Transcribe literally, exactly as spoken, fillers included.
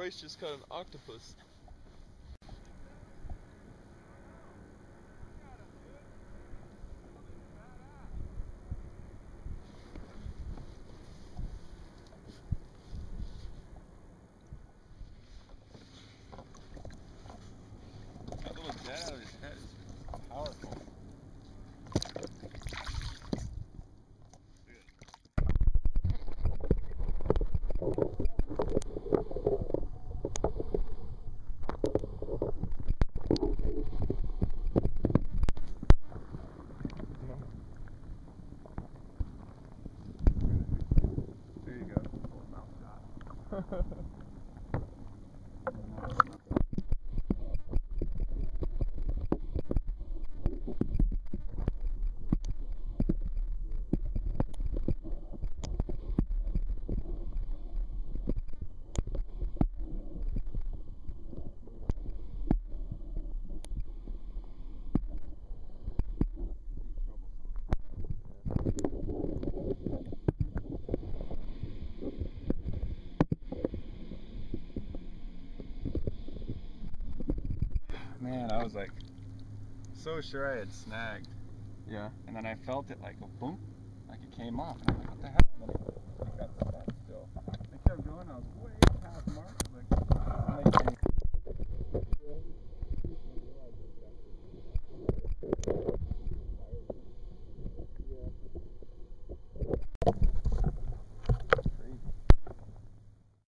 Bryce just caught an octopus. That little jet out of his head is powerful. There you go. Oh, mouth shot. Man, I was like so sure I had snagged. Yeah. And then I felt it like a boom, like it came off. And I'm like, what the hell? And then it, it got stuck still. I kept going, I was way past mark. Like, like